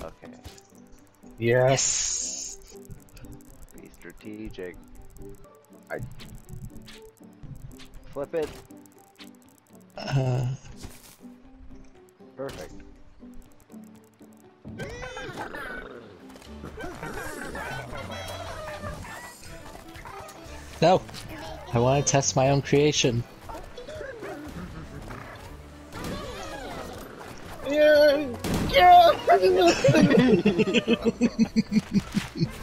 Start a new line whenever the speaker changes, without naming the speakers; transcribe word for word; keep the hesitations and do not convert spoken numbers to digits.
Okay.
Yes!
Be strategic. I... Flip it.
Uh...
Perfect.
No! I want to test my own creation. Yeah! Yeah!